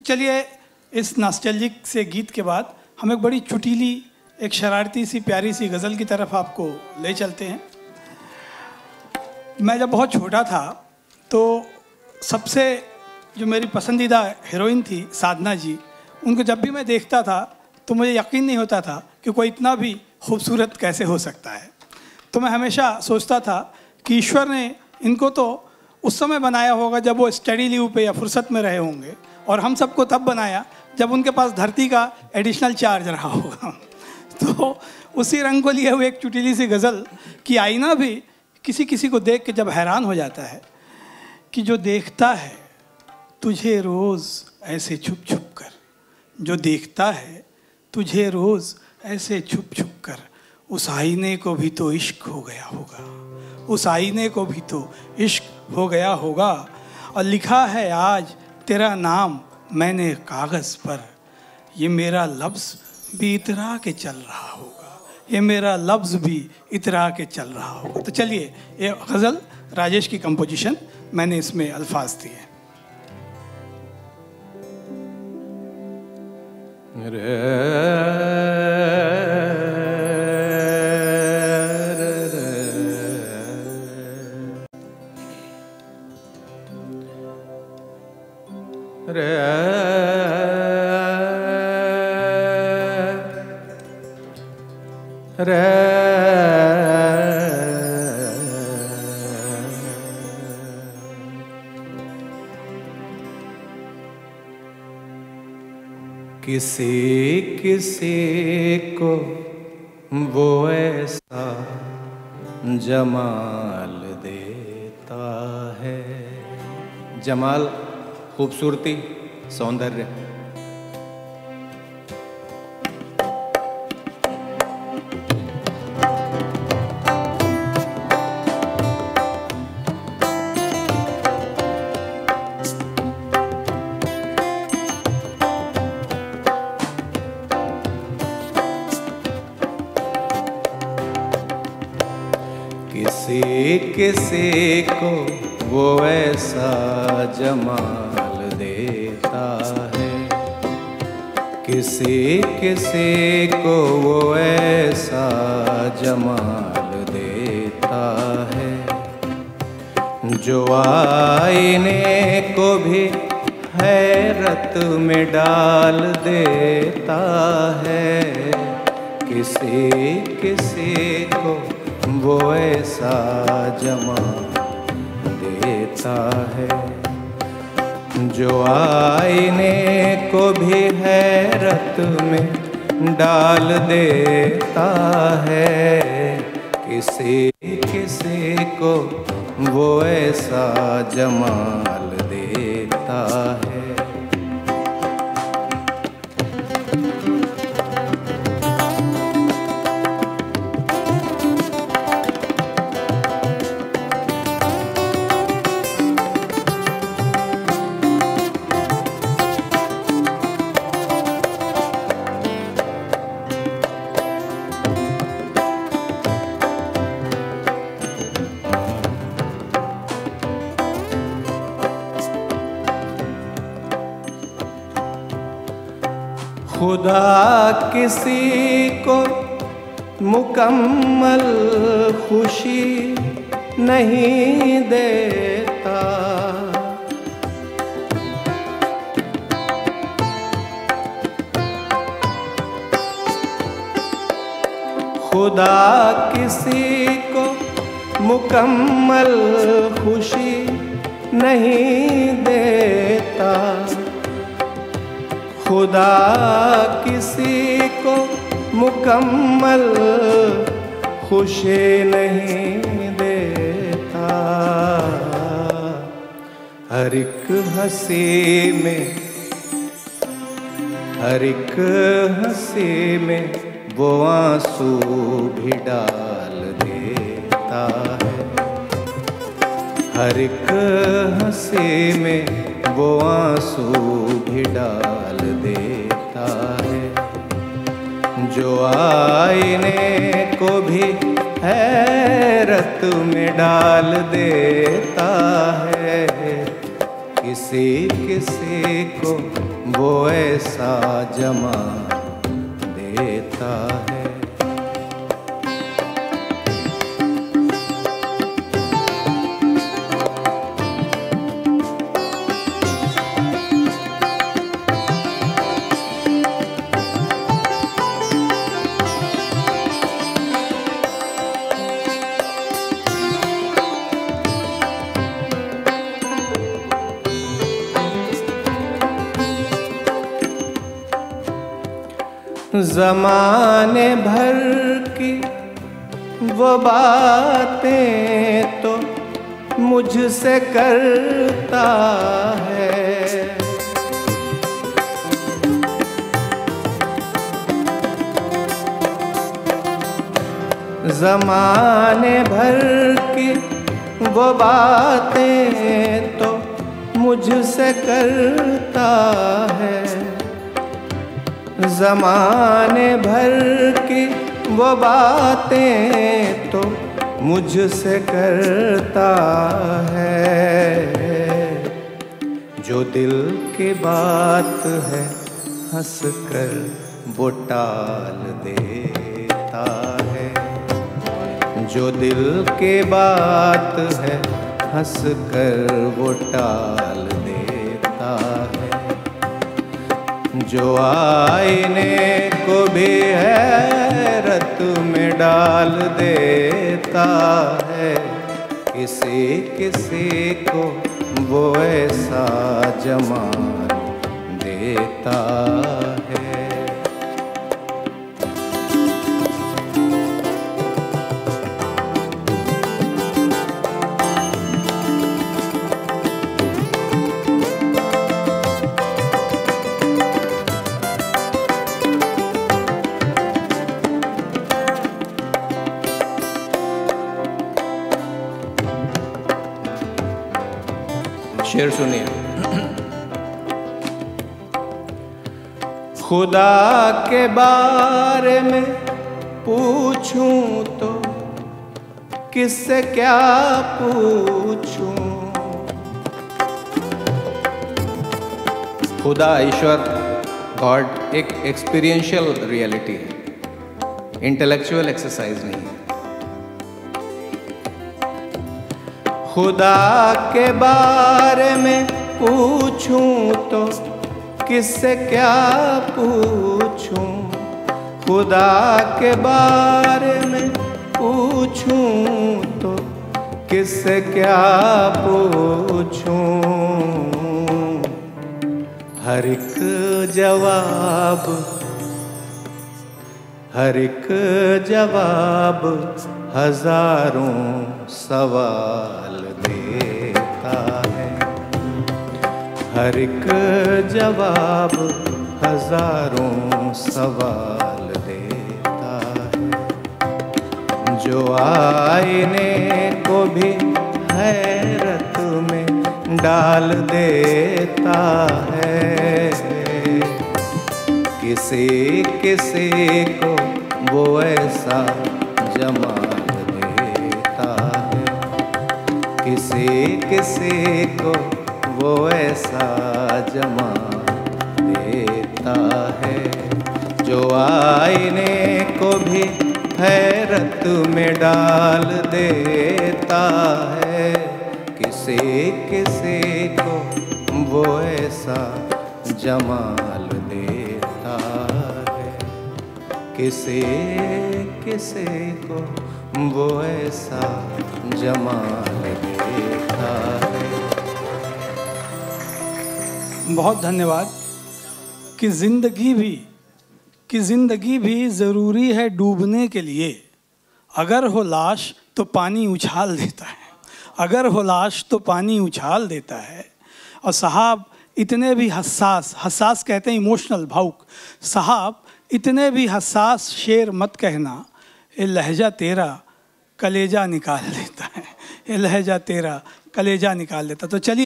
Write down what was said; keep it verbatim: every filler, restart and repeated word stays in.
चलिए इस नॉस्टैल्जिक से गीत के बाद हम एक बड़ी चुटीली, एक शरारती सी प्यारी सी गज़ल की तरफ आपको ले चलते हैं। मैं जब बहुत छोटा था तो सबसे जो मेरी पसंदीदा हीरोइन थी साधना जी, उनको जब भी मैं देखता था तो मुझे यकीन नहीं होता था कि कोई इतना भी खूबसूरत कैसे हो सकता है। तो मैं हमेशा सोचता था कि ईश्वर ने इनको तो उस समय बनाया होगा जब वो स्टडी लीव पे या फुर्सत में रहे होंगे, और हम सबको तब बनाया जब उनके पास धरती का एडिशनल चार्ज रहा होगा। तो उसी रंग को लिए हुए एक चुटीली सी गज़ल कि आईना भी किसी किसी को देख के जब हैरान हो जाता है कि जो देखता है तुझे रोज़ ऐसे छुप छुप कर, जो देखता है तुझे रोज़ ऐसे छुप छुप कर, उस आईने को भी तो इश्क हो गया होगा, उस आईने को भी तो इश्क हो गया होगा। और लिखा है आज तेरा नाम मैंने कागज़ पर, ये मेरा लफ्ज़ भी इतरा के चल रहा होगा, ये मेरा लफ्ज़ भी इतरा के चल रहा होगा। तो चलिए ये गज़ल राजेश की कंपोजिशन, मैंने इसमें अल्फाज दिए। किसी किसी को वो ऐसा जमाल देता है, जमाल खूबसूरती, सौंदर्य। किसी को वो ऐसा जमाल देता है, किसी किसी को वो ऐसा जमाल देता है, जो आईने को भी हैरत में डाल देता है। किसी किसी को वो ऐसा जमाल देता है, जो आईने को भी हैरत में डाल देता है। किसी किसी को वो ऐसा जमाल देता है। खुदा किसी को मुकम्मल खुशी नहीं देता, खुदा किसी को मुकम्मल खुशी नहीं देता, खुदा किसी को मुकम्मल खुशी नहीं देता। हर एक हंसी में हर एक हंसी में वो आंसू भी डाल देता है। हर एक हंसी में वो आंसू भी डाल देता है, जो आईने को भी हैरत में डाल देता है। किसी किसी को वो ऐसा जमाल देता है। ज़माने भर की वो बातें तो मुझसे करता है, ज़माने भर की वो बातें तो मुझसे करता है, ज़माने भर की वो बातें तो मुझसे करता है। जो दिल की बात है हंस कर वो टाल देता है, जो दिल की बात है हंस कर वो टाल देता है। जो आईने को भी हैरत में डाल देता है, किसी किसी को वो ऐसा जमाल देता है। शेर सुनिए। खुदा के बारे में पूछूं तो किससे क्या पूछूं, खुदा ईश्वर गॉड एक एक्सपीरियंशियल रियलिटी है, इंटेलेक्चुअल एक्सरसाइज नहीं है। खुदा के बारे में पूछूं तो किससे क्या पूछूं, खुदा के बारे में पूछूं तो किससे क्या पूछूं। हर एक जवाब हर एक जवाब हजारों सवाल देता है, हर एक जवाब हजारों सवाल देता है। जो आईने को भी हैरत में डाल देता है, किसी किसी को वो ऐसा जमाल देता है, किसी किसी को वो ऐसा जमाल देता है। जो आईने को भी हैरत में डाल देता है, किसी किसी को वो ऐसा जमाल देता है, किसी किसी को वो ऐसा जमाल देता है। बहुत धन्यवाद। कि ज़िंदगी भी कि ज़िंदगी भी ज़रूरी है डूबने के लिए, अगर हो लाश तो पानी उछाल देता है, अगर हो लाश तो पानी उछाल देता है। और साहब इतने भी हसास हसास कहते हैं इमोशनल, भावुक, साहब इतने भी हसास शेर मत कहना, ये लहजा तेरा कलेजा निकाल देता है, ये लहजा तेरा कलेजा निकाल देता। तो चलिए